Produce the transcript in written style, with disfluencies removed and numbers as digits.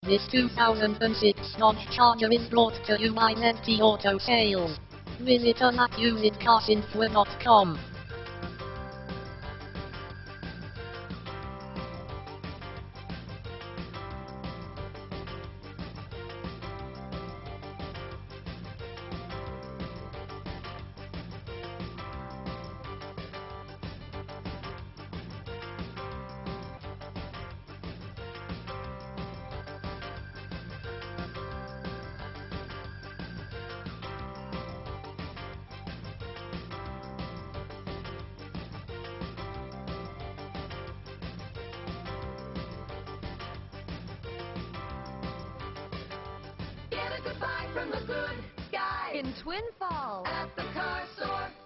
This 2006 Dodge Charger is brought to you by ZT Auto Sales. Visit us at usedcarsinfo.com. Get a good buy from the good guy in Twin Falls at the car store.